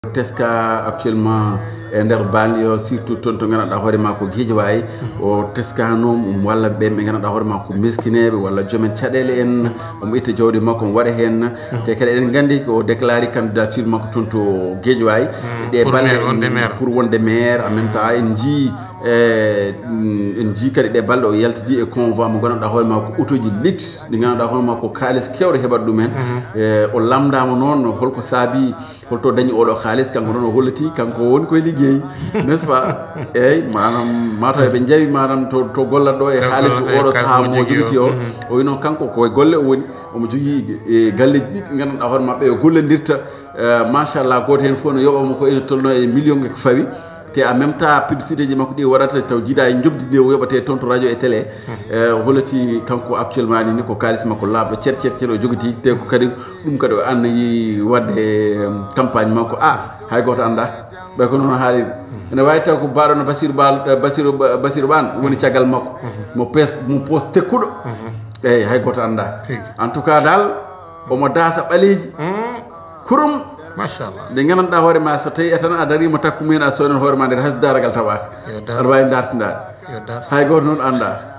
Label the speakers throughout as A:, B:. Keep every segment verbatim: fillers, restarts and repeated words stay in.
A: teska actuellement e nder banlieue surtout toon to ganduɗa hoore ma ko Guédiawaye o teskanom walla ɓe ɓe ganduɗa hoore ma ko miskineɓe walla joomen caɗele en omo itta jawdi makko omo waɗa hen te kadi eɗen gandi o déclaré candidature makko toon to Guédiawaye ɗe balɗe pour wonde maire en même temps en jii e en jii kadi ɗe balɗe o yaltidi e convoi mo ganduɗa hoore ma ko autoji luxe ɗi ganduɗa hoore ma ko kalis kewɗo heɓat ɗumen e o lamdama noon holko saabi holto dañi oɗo xaalis kanko noon o holliti kanko woni koye liggey n'est ce pas eyyi manam mataw eɓe jawi manam to to gollat ɗo e xaalis oɗo saaha mo joguiti o o wino kanko koye golle o woni omo jogui e galleji ɗiɗi ganduɗa hoore ma ɓe o gollodirta machallah goto hen fof no yoɓamo ko ene tolno e million e ko fawi te en même temps publicité ji makko ɗi waɗata taw jiiɗa e jobdide o yoɓate toon to radio e télé holliti kanko actuellement ni ko kalis makko laaɓɗo ceer ceer ceer o jogoti te ko kadi ɗum kadi o annayi wadde campagne makko a hay goto anda ɓay ko noon haali ene wawi taw ko mbaɗono Bassirou Ba Bassirou Bassirou Bane woni caggal makko mo pes mo pos tekkuɗo eyyi hay goto anda en tout cas dal omo daasa ɓaleji kurum
B: machallah
A: nde gandanɗa hoore ma so tawi tan a darima takku mumen a sonan hoore ma nder has daragal tawaka aɗa wawi dartinade hay goto noon anda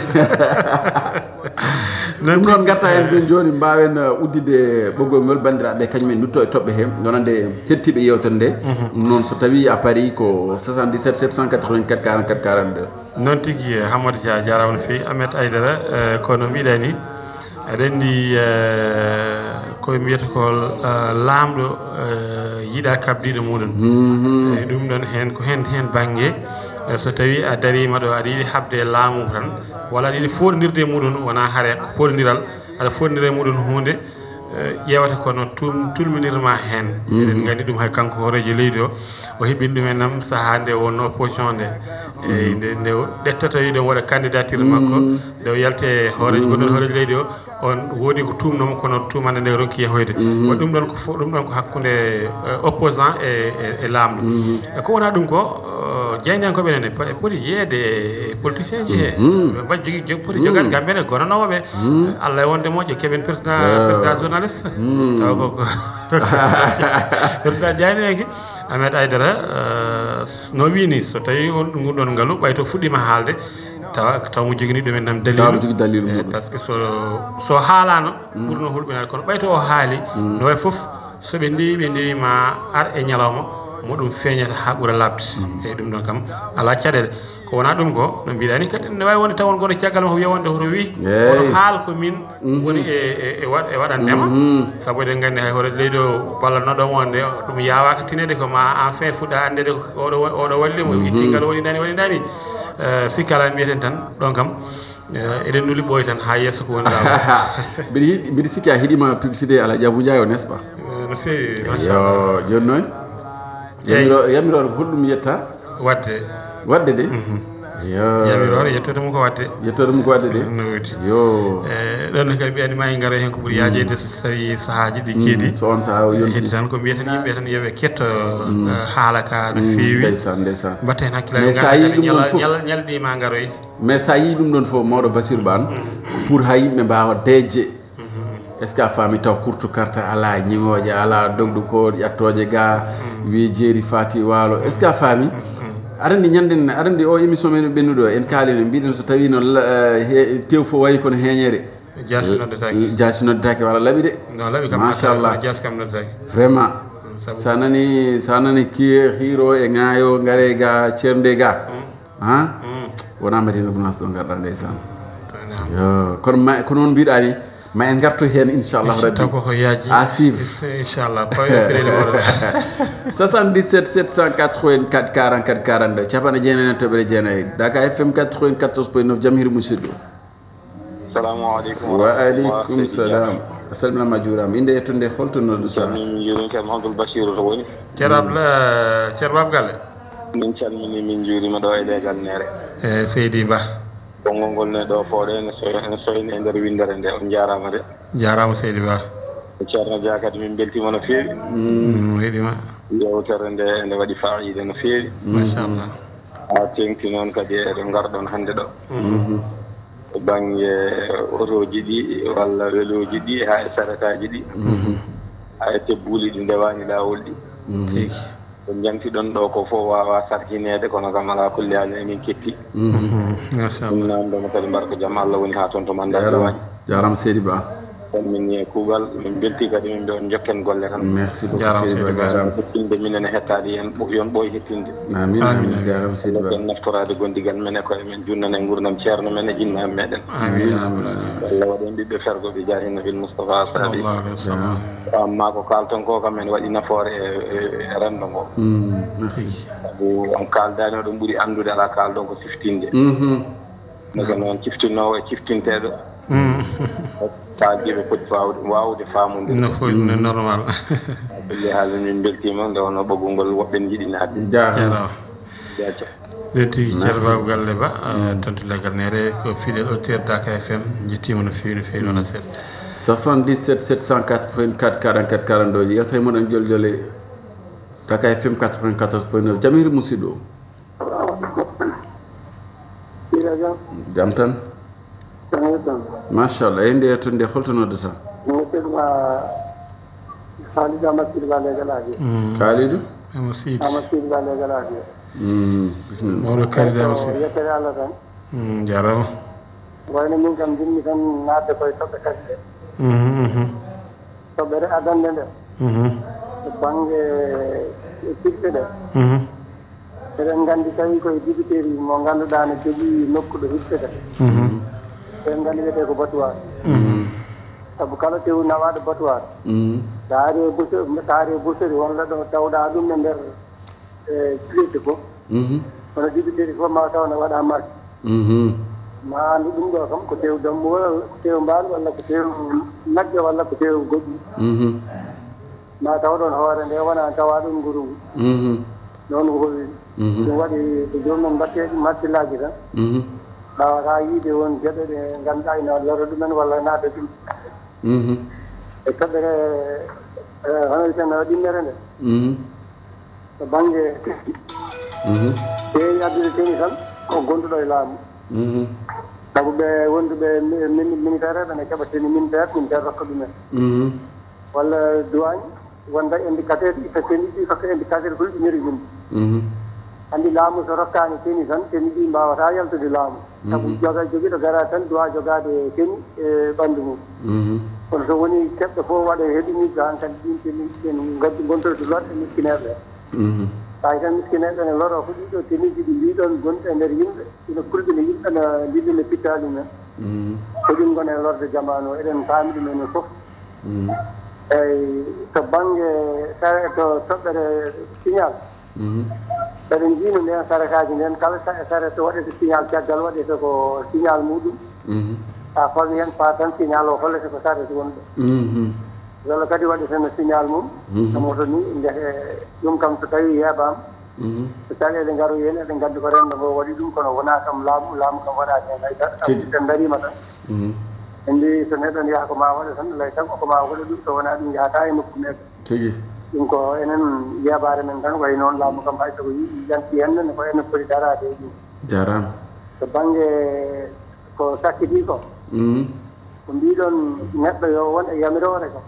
A: ɗum noon garta hen ɗum joni mbawen uddide ɓoggol ngol bandiraɓe kañumen nutto e toɓɓe he donande hettiɓe yewtere nde ɗum noon so tawi a paari ko soixante-dix-sept sept cent quatre-vingt-quatre quarante-quatre quarante-deux
B: noon tigui Hamadou Dia jarama no fewi Ahmed Aidara kono mbiɗa ni aɗa andi koye mbiyata ko laamɗo yiiɗa kabdiɗo muɗum eyi ɗum ɗon hen ko hen hen banggue so tawi a darima ɗo aɗa yiiɗi habde laamu tan walla aɗa yiiɗi foɗodirde muɗum wona haare ko foɗodiral aɗa foɗodira e muɗum hunde ƴewata kono tum tulminirma hen eɗen gandi ɗum hay kanko horejo leydi o o heeɓini ɗumen nam saaha nde wonno opposition nde eyi nde nde ɗettata yiɗon waɗa candidature makko nde o yalte hoorejo gonɗon hoorejo leydi o on woodi ko tumnoma kono tumande nde ronki yehoyde wa ɗum ɗon ko fo ɗum ɗon ko hakkude opposant e e laamɗo ko wona ɗum ko jeynenkoɓe nene poti yeede e politicien ji he mbaɗi jogui jogui poti jogade gambene gonanowoɓe Allah e wonde moƴƴo keɓen président président journaliste taw koko président jeynenki Ahmed Aidara no wini so tawi on ɗum ɗon ngaalu ɓay to fuɗɗima haalde tawa taw mo jogini ɗumen nam dalilu par ce que so so haalano ɓurno hulɓinade kono ɓay to o haali no way foof soɓe ndewi ɓe ndewima ar e ñalawma mo ɗum feeñata ha ɓuura labde eyyi ɗum ɗon kam ala caɗele ko wona ɗum ko no mbiɗani kadi ne wawi wonde tawon gono caggal makko wiyewonde hoto wi oto haal ko min woni e e waɗandema saabu eɗen gandi hay hoore leydi o ballannoɗomo wonde ɗum yawaka tinede ko ma enfin fuɗɗa andede oɗo oɗo wallimo ittingal woni nani woni nani sikkala mbiyeten tan ɗon kam eɗen nuli ɓooy tan ha yesso ko woni
A: mbiɗa yiɗi mbiɗa sikki a heeɗima publicité Aladji Abou Ndiaye o n'est ce pas
B: no fewi
A: yo joni noon yamirore ko holɗum yetta
B: wadde
A: wadde de yo
B: yamirore yettode mum ko wadde
A: yettode mum ko wadde de
B: no wodi
A: yo
B: e ɗon kadi mbiyani ma garoy hen ko ɓuuri yajede so tawi sahaji ɗi keeɗi
A: so on saaha o yonti
B: heddi tan ko mbiyatan yimɓe tan yooɓe ketto haala ka no fewi
A: ndeysan ndeysan
B: mbatta hen hakkillaji
A: mais sa yi ɗum ɗon fof
B: ñalɗima garoy
A: mais sa yi ɗum ɗon fof mawɗo Bassirou Bane pour ha yimɓe mbawa deeje est ce que a faami taw courte carte ala ñiŋoje ala dogdu ko ƴattoje ga wi jeeri fati walo est ce que a faami arandi ñanden arandi o émission men ɓennuɗo en kaalino mbiɗen so tawi noon tew fo wayi kono heeñere
B: jasi noddetaki
A: jasi noddetaki walla laaɓi de
B: non laaɓi kam
A: machallah
B: jasi kam noddetaki
A: vraiment sa nani sa nani ki hiro e ŋaayo ngare ga ceernde ga han wona madina gunas ɗo garɗa ndeysan yo kono ma ko noon mbiɗa ni ma en gartu hen inchallah rabbi
B: ko yaaji
A: a siv
B: inchallah pawɗeɗeɗe
A: soixante-dix-sept sept cent quatre-vingt-quatre quarante-quatre quarante-deux capanɗe jeenayi e toɓɓere jeenayi Dakar F M quatre-vingt-quatorze point neuf jam hiiri musidɗo
C: assalamu aleykum
A: wa aleykum salam a salminama a juurama inde e tonde holto nodduta
C: min juurima ceerno Abdoul Bachirou to woni
B: ceerno abla ceerno bab galle
C: min calmini min juurima ɗo e leegal nere
B: e Seydi Ba
C: konngol ngol ne ɗo fooɗo ene so ene soyni e nder windere nde on jarama de
B: jarama Seydi Ba
C: ceerno Dia kadi min beltima no feewi
B: heeɗima
C: yewtere nde ene waɗi fayida no feewi
B: machallah
C: ha tengti noon kadi eɗo garɗon hannde ɗo e banggue otoji ɗi walla weloji ɗi ha e sarataji ɗi ha e tebbuuli ɗi ndewani lawol ɗi
B: tigi
C: ko jantiɗon ɗo ko fof wawa sarkinede kono kam ala kulli hal emin ketti ɗum namdoma kadi mbarko jaam Allah woni ha toon to mandaɗo wañi
A: jarama seydi ba
C: kon min e kuugal min belti kadi min ɗo jokken golle tan
A: merci beaucoup seydi ba jarama
C: hettinde minen e hettade hen yon ɓooy hettinde
A: amin amin jarama seydi ba
C: en naftorade gondigal men e koye men junnane gurdam ceerno men e jinnaɓe meɗen
B: amin amin
C: Allah waɗen ɓiɓɓe fergoɓe jaahi nabil moustapha sabi amma ko kalton ko kam en waɗi nafoore e rendo ngo
A: merci
C: sabu on kaldani oɗon ɓuuri andude ala kaldon ko siftinde noko noon ciftinnowo e ciftinteɗo kaldiɓe poti fawde wawde famude
B: no foy no normal
C: ɓelli haala min beltima nde wono ɓoggol woɓɓen jiɗinade
B: jarama
C: jaca
B: letti ceerno babou galle ba tonto leggal nere ko fidèle auditeur Dakar F M jettima no fewi no fewi noon seeɗa
A: soixante-dix-sept sept cent quatre-vingt-quatre quarante-quatre quarante-deux yewta e moɗon joljole Dakar F M quatre-vingt-quatorze point neuf Jamiri musidɗo jam tan machallah e nde to nde holto noddata
D: Khalidou Amasidi ba legalaji
A: Khalidou
B: Amasidi
D: Amasidi ba legalaji
A: bismillah
B: mawɗo Khalidou Amasidi
D: yettere Allah tan
B: jarama
D: wayno min kam jinmi tan nadde koye toɓɓe kadi ɗe toɓɓere adande nde to banggue tigɓe ɗe eɗen nganndi tawi koye dibiteri mo ngannduɗaa ne jogii nokkuɗo hiɓɓete eɗen nganndi wiyetee ko batuwaar sabu kala tew nawaaɗo batuwaar so ari e busori so ari e busori walla ɗo tawɗaa ɗum e ndeer cilirde fof kono dibiteri fof ma taw ne waɗaa marque ma anndu ɗum ɗo kam ko tew dammu ko tew mbaal walla ko tew nagge walla ko tew goƴƴi ma taw ɗon hoore nde wonaa tawaa ɗum nguru ngu noon howi ɗum waɗi ko joomum mbatteeɗi martillaji tan ɗawataa yiide won geɗe ɗe ngannduɗaa ina loro ɗumen walla naata ɗum e toɓɓere hono witen ɗimmere nde to baŋnge teewi addude teni tan ko gonduɗo e laamu sabu ɓe wonduɓe militaire ɓe ne keɓa teni militaire militaire rokka ɗumen walla douane wonda indicateur itta teni ɗi rokka indicateur ko ɗumiri yimɓe andi laamu so rokkaani teni tan teni ɗi mbawataa yaltude laamu sabu joga jogiɗo gara tan duwa jogaade teni e ɓanndu mum kono so woni keɓɗo fof waɗa heɗini ga han kadi ɗin teni ɗen gaddi gontorde lorɗe miskineɓe tawi tan miskineɓe ne loro ko ɗiɗo teniji ɗi mbiɗon gonɗe e ndeer yimɓe ina kurɗina yimɓe no ndillina pittaali men ko ɗum gone lorde jamanu eɗen paami ɗum enen fof eyi to baŋnge sare to toɓɓere signal eɗen jiino nden sarakaji nden kala sare to waɗete signal caggal waɗete ko signal muɗum sa fawi hen fa tan signal o hollete ko sarete wonɗo walla kadi waɗeteno signal mum tamoto ni ndeke ɗum kam so tawi heeɓama so tawi eɗen ngaro hen eɗen gandi ko rendo ngo waɗi ɗum kono wona kam laamu laamu kam waɗaki hen haydara en darima tan en mbi so neɗɗo yaha ko ma waɗa tan lay tan koko ma waɗa ɗum so wona ɗum yahata e nokku meɗen
A: tigi
D: ɗum ko enen yabare men tan way noon laamu kam hay soko yanti henne ko enen foti darade e ɗum
A: jarama
D: to baŋnge ko sakkiti ko ko mbiɗon neɗɗo yo won e yamirore ko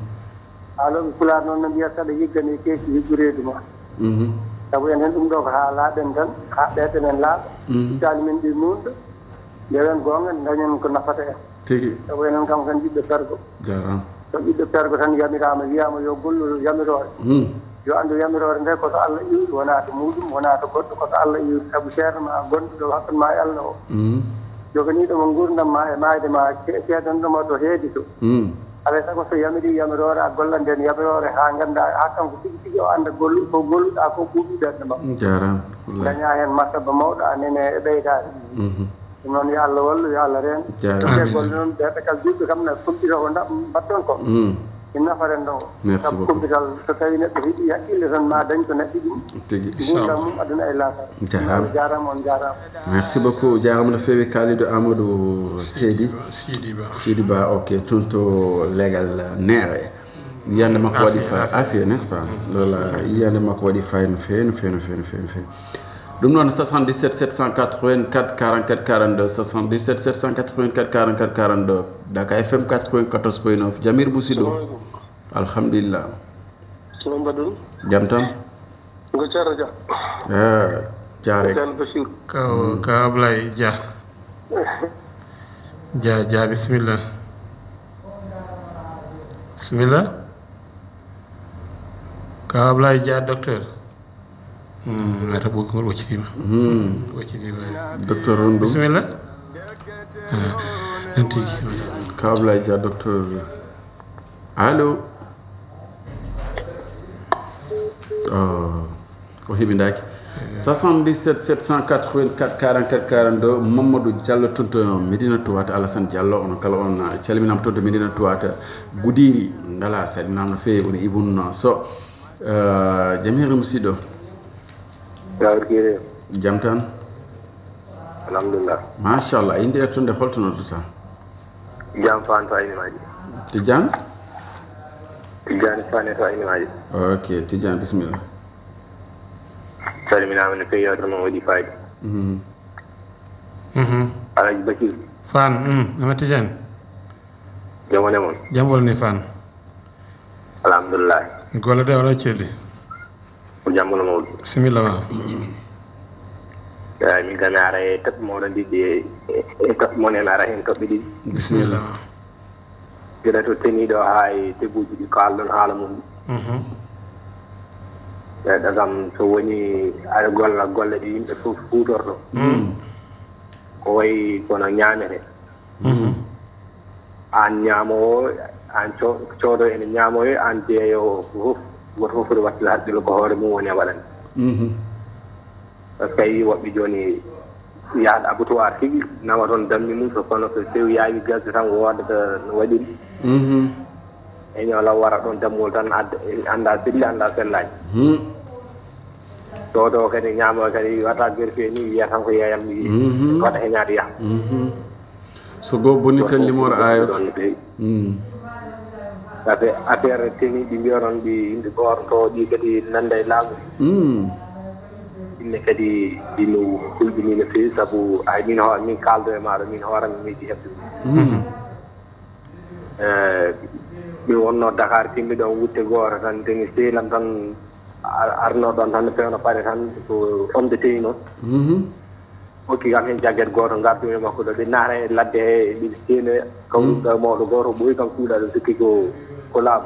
D: haaloɓe pulaar noon no mbiyata saɗa yiggani keeci higgu reedu ma sabu enen ɗum ɗo ko haa laaɓen tan haa ɓeeɗenen laaɓa ittaali men ɗi nuunɗo ndewen goonga dañen ko nafata en
A: tigi
D: sabu enen kam kan ɓiɓɓe pergo
A: jarama
D: so ɓiɗɗo pergo tan yamirama wiyama yo gollu yamirore yo anndu yamirore nde koto Allah iwri wona to muɗum wona to goɗɗo koto Allah iwri sabu ceerno ma gonɗuɗo hakkude ma e Allah o joganiɗomo gurdam ma e maayde ma ceedanɗomo to heedi to alay sago so yamiri yamirore a gollan nden yamirore ha ganda ha kanko tigi tigi o anda gollu ko golluɗa ko ɓuuɓi ɓerde ma
A: jarama
D: daña hen martaba mawɗo anene e ɓeydade ɗum noon yo Allah wallu yo Allah reen ɓe golle noon ɓeɓe kal juɓɓe kam ne kumpito ko mbatton ko in nafaren ɗo sabu kumpital so tawi neɗɗo hiɗi haqqille tan ma dañ ko neɗɗi ɗum gurdam mum aduna e laasara
A: jarama
D: jarama on jarama
A: merci beaucoup jarama no fewi Kalidou Amadou Seydi
B: Sidi Ba
A: Sidi Ba ok toon to legal nere yiyande makko waɗi fa affaire n'est ce pas lola yiyande makko waɗi fay no fewi no fewi no fewi no fewi no fewi ɗum noon soixante-dix-sept sept cent quatre-vingt-quatre quarante-quatre quarante-deux soixante-dix-sept sept cent quatre-vingt-quatre quarante-quatre quarante-deux Dakar F M quatre-vingt-quatorze point neuf Jamir musidɗo alhamdulillah
D: sono mbaɗɗon
A: jam tam
D: ngo Thierno Dia
A: eh jaare
D: Thierno Bachir
B: ka ka Ablaye Dia Dia Dia bismillah bismillah ka Ablaye Dia docteur hmm nata bu ko ci tima hmm ko ci tima
A: docteur Rondo
B: bismillah nanti
A: ka Ablaye Dia docteur allo oh ko hibindaki soixante-dix-sept sept cent quatre-vingt-quatre quarante-quatre quarante-deux Mamadou Diallo tonto Medina Touata Alassane Diallo on kala on calminam tonto Medina Touata Goudiri ndala salminam no feewi woni ibun so euh jamiru musido
C: yawrkire
A: jam tan
C: alhamdulillah
A: machallah inde tonde holtono tuta
C: jam fanto ayni maji
A: tijan
C: tijan fane to ayni maji
A: ok tijan bismillah
C: salminama no feewi yawtere mon waɗi fayde
A: mhm
B: mhm
C: Alaji Bachir
B: fan hmm amati jan
C: jamone mon
B: jambol ni fan
C: alhamdulillah
B: gola de wala cede
C: ko jammono mawɗo
B: bismillah wa
C: ay min gami ara e toɓɓe moɗon ɗiɗi e toɓɓe mon en ara hen toɓɓe ɗiɗi
B: bismillah
C: geɗa to teniɗo ha e tebuji ɗi kalɗon haala mum
B: mhm
C: eyi ɗagam so woni aɗa golla golle ɗe yimɓe fof fuutorto ko wayi kono ñaamete an ñaamowo an coodo ene ñaamoyo an jeeyowo fof goto fof foti wattila haqqille ko hoore mum woni e waɗande par ce que yi woɓɓe jooni yahde abattoir tigi nawa toon dammi mum so kono so sewi yaawi gasde tan woodata no waɗiri e ñoola wara ɗon dammol tan adda annda selli annda sellaji coodo kadi ñaamowo kadi wata vérifié ni wiya tan ko yeeyam waɗa heñaade yaha
A: so go bonitel limor ayo
C: affaire affaire teni ɗi mbiyonon ɗi yimɓe goorto ɗi kadi nanda e laamu yimɓe kadi ɗino hulɓini no feewi sabu ay min ho min kaldo e maɗo min hoorami miiji heɓde mi wonno Dakar timmi ɗon wutte goto tan teni seelam tan arno ɗon tan no pewno paɗe tan ko fomde teyi noon hokki kam hen jagguet goto gardumi e makko ɗo ɗi naata e ladde he ɗiɗi seenoya kawɗa mawɗo goto ɓooyi kam kuuɗa ɗo sikki ko ko laamu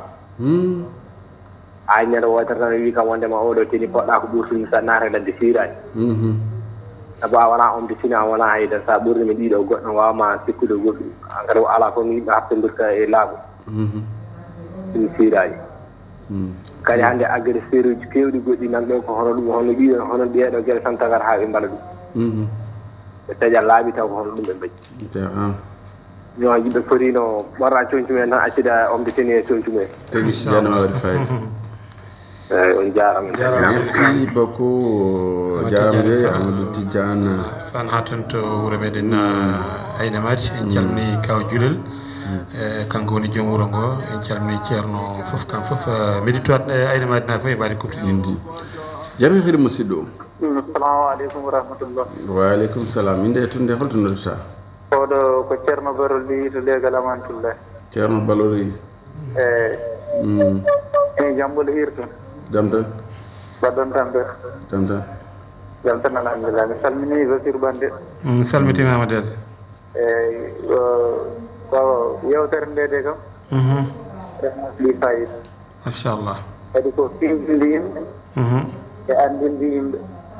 C: ay neɗo wotere tan wi kam wondema oɗo teni poɗɗa ko ɓurtumi sa naata e ladde siirani sabu a wona omde sina a wona haydara sa ɓurnimi ɗiɗo goɗɗo wawma sikkude goɗɗum kadi ala fof yimɓe habtodirta e laamu ɗum siirani kadi hannde aggere séeruji kewɗi goɗɗi nan ɗo ko hono ɗum hono ɗiɗo hono ɗeɗo gueɗe tan tagata ha ɓe mbaɗa ɗum ɓe taƴa laaɓi taw ko hono ɗum ɓe mbaɗi non yimɓe fotino ɓorra coñcu men tan accida omde teni e coñcu men
A: tagi jano waɗi fayde
C: eyyi on jarama
A: merci beaucoup jarama Amadou Tidiane
B: fan ha ton to wuro meɗen ayne mati en calmini kaw julel e kanko woni joom wuro ngo en calmini ceerno fof kam fof méditoat ayne mati na fof e mbaɗi kuptidinde
A: jami hiri musidɗo
D: assalamu aleykum wa rahmatullah
A: wa aleykum salam inde e tunde holto nodduta
D: oɗo ko ceerno barolli to leegal amantulla
A: ceerno balori
D: eyyi e jambol hirton
A: jam tan
D: baɗɗon tan ɓe
A: jam tan
D: jam tan alhamdulillah mi salmini Basir Bande
B: mi salmitimama dede
D: eyyi ko yewtere nde de kam remosli fayida
B: machallah
D: kadi ko findinde yimɓe e andinde yimɓe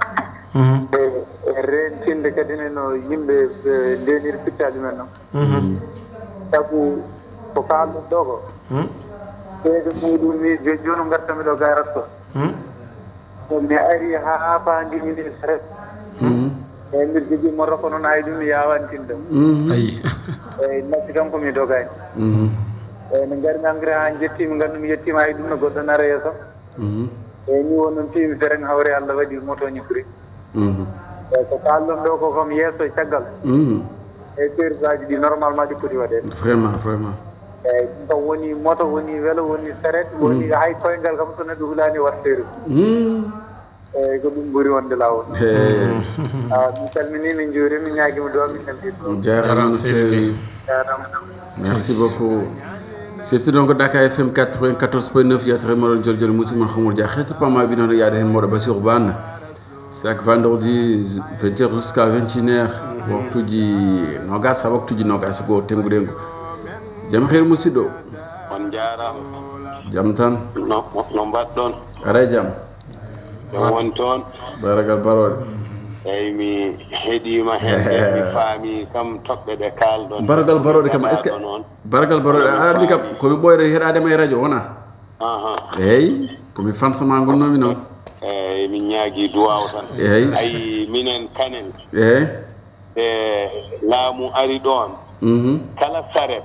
D: e rentinde kadi ne no yimɓe ndeniri pittaji men noon sabu ko kalɗum ɗo ko ɓeyde muɗum mi joni gartami ɗo garat ko so mi ari ha fandimini saret eyyi mbiɗa jogui moto ko noon hay ɗum mi yawantinde
B: ayi
D: eyyi nafti tan komi dogani eyyi no garmi engrais ha jettimi gandu mi yettima hay ɗum no goɗɗo nara yeeso eyyi ni won noon timi fereng hawre Allah waɗi moto ñifri eyyi ko kalɗon ɗo ko kam yeeso e caggal eyyi service aji ɗi normalement ɗi poti waɗede
A: vraiment vraiment
D: eyyi ɗum kam woni moto woni vélo woni saret woni hay koyngal kam so neɗɗo hulani wat service eyyi ko ɗum ɓuuri wonde lawol mi salmini min juuri min ñaguima duwa min neldi
A: jarama no fewi merci beaucoup sefti donc Dakar F M quatre-vingt-quatorze point neuf yatre moron jol jol musidman xamul ja xeetu pama bi noonu yaade hen moɗo Bassirou Bane chaque vendredi vingt heures jusqu'à vingt et une heures waktuji nogas ha waktuji nogas go tengudengo jam xeer musidɗo
E: on jarama
A: jam tan
E: no no mbaɗɗon
A: ara jam
E: jam won toon
A: baragal barode
E: eyi mi heeɗima hen mi faami kam toɓɓe ɗe kalɗon
A: baragal barode kam est ce que baragal barode a andi kam komi ɓoyre heɗadema e radio wona eyyi komi fansama gonnomi noon
E: eyyi min ñaagui duwaw tan
A: eyyi
E: ayi minen kanen
A: eyyi
E: e laamu ari ɗon kala saret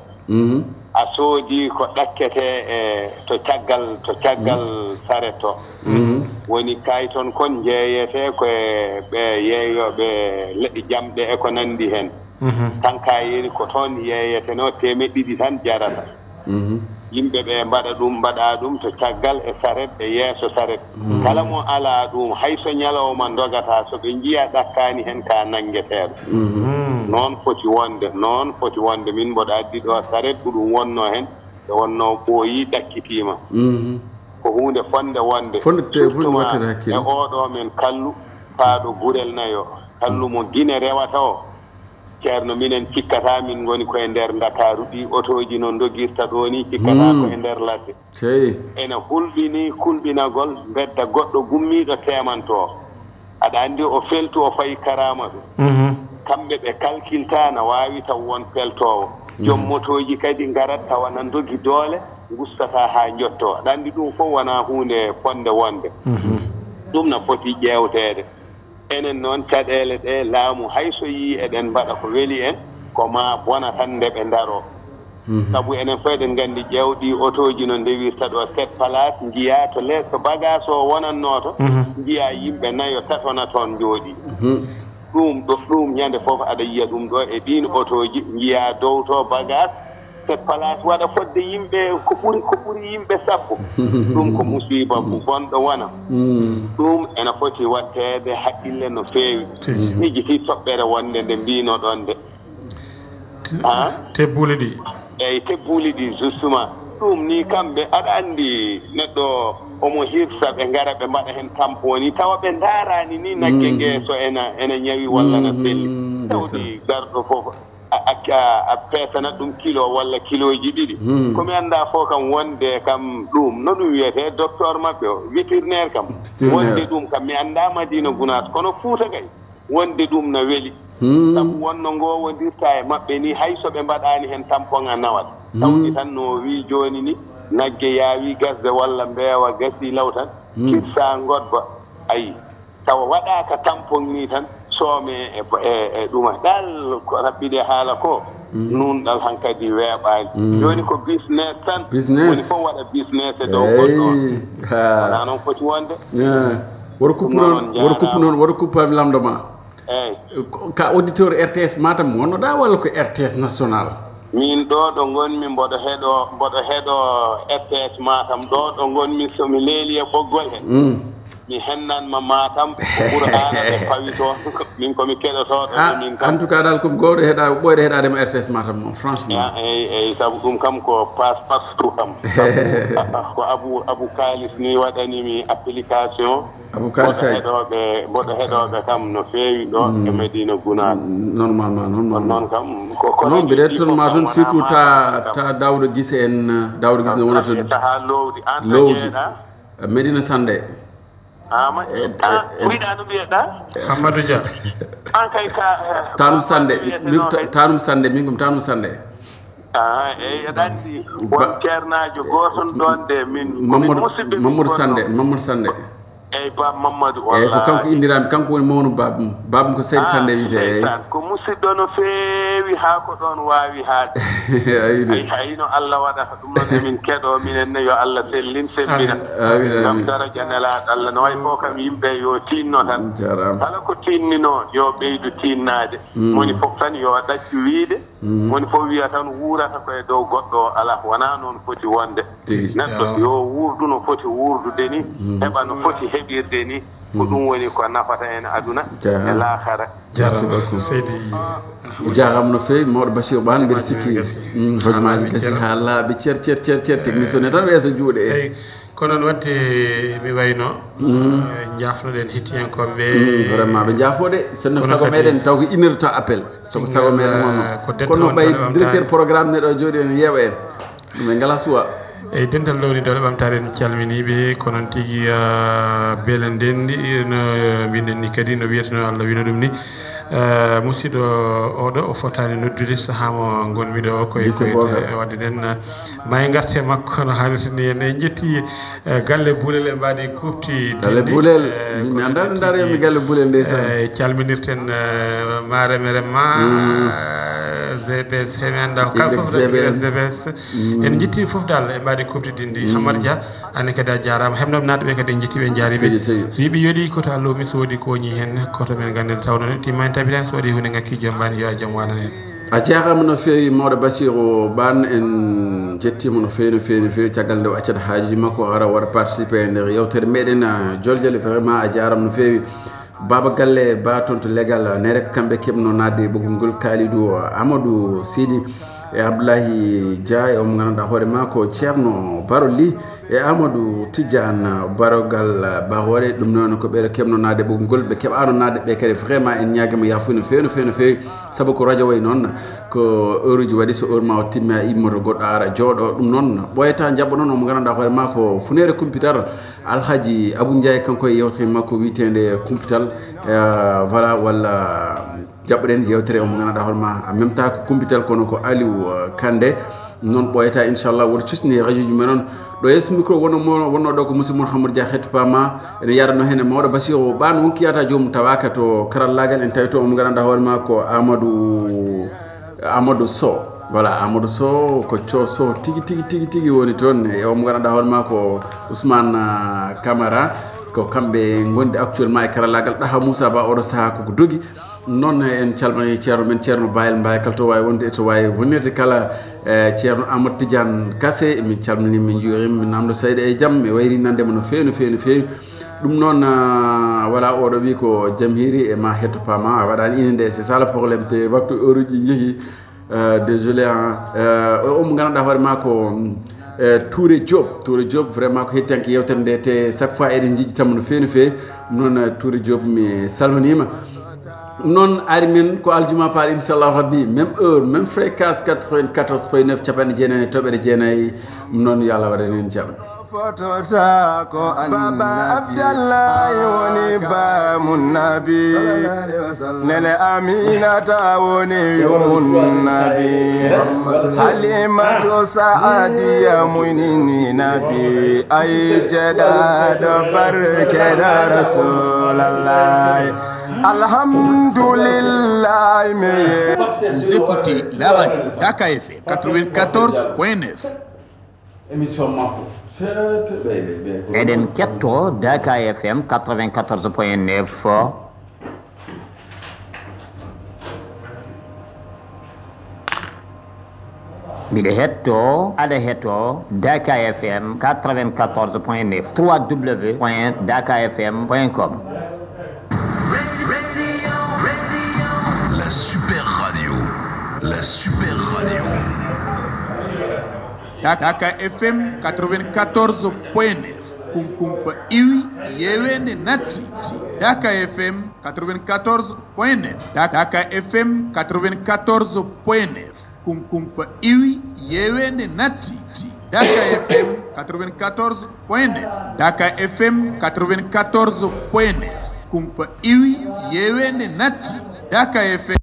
E: a soodi ko ɗakkete e to caggal to caggal saret to woni kay toon kon jeeyete koye ɓe yeeyoɓe leɗɗi jamɗe e ko nandi hen tan ka yeri ko toon yeeyete no temeɗɗe ɗiɗi tan jarata yimɓe ɓe mbaɗa ɗum mbaɗa ɗum to caggal e saret e yeeso saret kala mo ala ɗum hayso ñalawma dogata so ɓe jiiya ɗakkani hen ka nangueteɗo noon foti wonde noon foti wonde min mboɗa addi ɗo saret ko ɗum wonno hen ɓe wonno ɓooyi ɗakkitima ko hunde fonde wonde
A: fonde fonde wattede hakkille
E: e oɗo men kallu paaɗo gurel nayo kallu mo guine rewata o ceerno minen cikkata min goni koye nder Dakaru ɗi otoji no dogirta ɗo ni cikkata koye nder ladde
A: sey
E: ene hulɓini kulɓinagol bedda goɗɗo gummiɗo temanto aɗa andi o feltu o fayi karama ɗum kamɓe ɓe kalkilta na wawi taw won peltowo joom motoji kadi garat tawa nan dogi doole gustata ha jotto aɗa andi ɗum fof wona hunde fonde wonde ɗum no foti ƴewtede enen noon caɗele ɗe laamu hayso yi eɗen mbaɗa ko weeli en ko ma bona tan nde ɓe daro saabu enen fof eɗen gandi ƴewɗi otoji no ndewirta ɗo sept place jiiya to les to bagage o wonanno to jiiya yimɓe nayo tatona toon jooɗi ɗum ɗo ɗum ñande fof aɗa yiya ɗum ɗo e ɗin otoji jiiya dow to bagage sept place waɗa fodde yimɓe ko ɓuri ko ɓuri yimɓe sappo ɗum ko musiba bonɗo wona ɗum ene foti wattede haqqille no feewi mi jiti toɓɓere wonde nde mbino ɗon nde a
B: tebbuli ɗi
E: eyyi tebbuli ɗi justement ɗum ni kamɓe aɗa andi neɗɗo omo hirsa ɓe gara ɓe mbaɗa hen tamponi tawa ɓe darani ni nagge nge so ena ene ñawi walla no selli tawɗi garɗo foof a peesana ɗum kilo walla kiloji ɗiɗi komi anda fof kam wonde kam ɗum no ɗum wiyete docteur maɓɓe o vétérinaire kam wonde ɗum kam mi anda Madina Gounass kono Fouta kay wonde ɗum no weeli sabu wonno ngowodirta e maɓɓe ni hayso ɓe mbaɗani hen tampon a nawat tawɗi tan no wi joni ni nagge yaawi gasde walla mbeewa gasi law tan kirsa godba ayi tawa waɗaka tampon ni tan soome e e ɗuma ɗal ko raɓɓiɗe haala ko nunɗal hankadi weeɓani joni ko business tan woni fof waɗa business e dow goɗɗo wona noon foti wonde
A: woto kuppu noon woto kuppu noon woto kuppami lamdo ma
E: eyyi
A: ka auditeur R T S Matam wonnoɗa walla ko R T S national
E: min ɗo ɗo gonmi mboɗo heeɗo mboɗo heeɗo R T S Matam ɗo ɗo gonmi somi leeli e ɓoggol he mi hennanma Matam ko ɓuura aɗa ɓe pawi toon min komi keɗotoɗo min
A: en tout cas dal komi gowɗo heeɗa ɓoyde heeɗadema R T S Matam moom franchement
E: eyyi eyyi saabu ɗum kam ko passe partout kam ko abou abou kalis ni waɗanimi application
A: abou kalis
E: heɗoɓe mboɗo heɗoɓe kam no feewi ɗo e Madina Gounass
A: normalement normalement
E: noon kam
A: noon mbiɗa toonma toon surtout ta ta Daouda Guissé en Daouda Guissé ne wonata
E: ha lowdi an
A: lowdi Medina Sandé
E: ama ɓuriɗa no mbiyeɗa
B: Hamadou Dia
E: an kay ka
A: Tanum Sandé Tanum Sandé min kom Tanum Sandé
E: a eyyi aɗa andi won ceernajo goton ɗon de min
A: Mamadou Sandé Mamadou Sandé
E: eyyi Baba Mamadou
A: eyyi ko kanko indirami kanko woni mawnu babum babum ko Seydi Sandé wiyete eyyi
E: ko musidɗo no feewi ha ko ɗon wawi haade
A: ayide
E: hayno Allah waɗata ɗum noon emin keɗo minen ne yo Allah sellin sembina gam daraja nelaɗo Allah no way fof kam yimɓe yo tinno tan kala ko tinnino yo ɓeydu tinnade woni fof tan yo ɗaccu wiide woni fof wiya tan wuurata koye dow goɗɗo ala wona noon foti wonde neɗɗo yo wuurdu no foti wuurdude ni heɓa no foti heɓirde ni ko ɗum woni ko nafata en aduna e laakhara.
A: merci beaucoup seydi jaram no feewi mawɗo Bachir Bane mbiɗa sikki hojomaji gasi ha laaɓi cer cer cer cer technicien ne tan weeso juuɗe e
B: ko noon wadde mi wayno jafnoɗen hettiyankoɓe ɓe
A: vraiment ɓe jaafode sinno sago meɗen taw ko une heure temps appel soko sago meɗen wonno kono ɓay directeur programme neɗo jooɗi en yeeɓa en ɗum ɓe ngala suwa
B: eyi dental lowni dole ɓamtare en calminiɓe ko noon tigui beele ndendi no mbiɗen ni kadi no wiyeteno Allah wino ɗum ni musidɗo oɗo o fotani noddude saaha mo gonmiɗo o koye koye wadde nden ma en garte makko no hannirta ni en en jetti galle Boulel e mbaɗi kufti
A: galle Boulel mi anda no daroyomi galle Boulel ndeysan
B: e calminirten mareme remma G P S mi anda ko kala fof G P S en jetti fof dal e mbaɗi kufti dindi Hamadou Dia ane kadi a jarama hemnoɓe naɗo ɓe kadi en jettiɓe en jaariɓe so yiiɓe yooɗi koto Allah mi so woodi koñi hen koto men gandede tawno timmani tabitan so waɗi hunde ngakki joom mbani yo a jaam wanan en
A: a jeexama no feewi mawɗo Bassirou Bane en jettima no feewi no feewi no feewi caggal nde o accata haajuji makko ara waɗa participé e nder yewtere meɗen joljole vraiment a jarama no feewi baba galle ba toon to légal nere kamɓe keɓno nadde ɓoggol ngol Kalidou Amadou Sidi e Abdoulahi Dia e omo ganduɗa hoore ma ko ceerno Baroli e Amadou Tidiane Barogal Bahore ɗum noon ko ɓeɗo keɓno nadde ɓoggol ngol ɓe keɓano nadde ɓe kadi vraiment en ñaguima yafuya no fewi no fewi no fewi saabu ko radio way noon ko heure uji waɗi so heure ma o timmi a immoto goɗɗo ara jooɗo ɗum noon ɓoyata jabɓa noon omo ganduɗa hoore ma ko funere kumpital Alhaji Abou Ndiaye kanko e yewtere makko witende kumpital voilà walla jaɓɓoɗen yewtere omo ganduɗa hoore ma en même temps ko kumpital kono ko Aliou Kande non ɓoyata inchallah woto cusni radio ji men noon ɗo yes micro wonno wonno ɗo ko musidɗo mon Hamadou Dia hetto pama ene yaranno hen mawɗo Bassirou Bane wonkiyata joomum tawaka to karallagal en tawi to omo ganduɗa hoore ma ko Amadou Amadou Sow voilà Amadou Sow ko co Sow tigui tigui tigui tigui woni toon e omo ganduɗa hoore ma ko Ousmane Camara ko kamɓe gondi actuellement e karallagal ɗaha Moussa Ba oɗo saaha koko doogui noon en calmini ceerno men ceerno Bayel Mbaye kala to wawi wonde to wawi wonirde kala e ceerno Amadou Tidiane Kassé min calmini min juurima min namdo sayde e jaam mi wayri nandema no fewi no fewi no fewi ɗum noon voilà oɗo wi ko jaam hiiri e ma hetto pama a waɗani ine nde c'est ça le probléme te waktu heure uji jeehi désolé omo ganduɗa hoore ma ko Touré Diop Touré Diop vraiment ko hettanke yewtere nde te chaque fois eɗen jiiɗi tammo no fewi no fewi ɗum noon Touré Diop mi salminima non ari men ko aljuma par inchallah rabbi même heure même fréquence quatre-vingt-quatorze point neuf capanɗe jeenayyi e toɓɓere jeenayyi ɗum noon yo Allah waɗan en jaam
F: fotota ko baba Abdallahi woni bamun nabi nene Aminata woni yumun nabi Halimatu Saadiya muynini nabi ay jeɗaɗo barkeɗa Rasulallah. Alhamdulillah.
G: Vous écoutez la radio Dakar F M quatre-vingt-quatorze point neuf.
H: Eden ketto Dakar F M quatre-vingt-quatorze point neuf. Mbiɗa hetto aɗa hetto Dakar F M quatre-vingt-quatorze point neuf. w w w point dakar f m point com.
G: La super radio. La super radio. Dakar F M quatre-vingt-quatorze point neuf. Kumkumpa iwi yewende natti. Dakar F M quatre-vingt-quatorze point neuf. Dakar F M quatre-vingt-quatorze point neuf. Kumkumpa iwi yewende natti. Dakar F M quatre-vingt-quatorze point neuf. Dakar F M quatre-vingt-quatorze point neuf. Kumpa iwi yewende natti. Dakar F M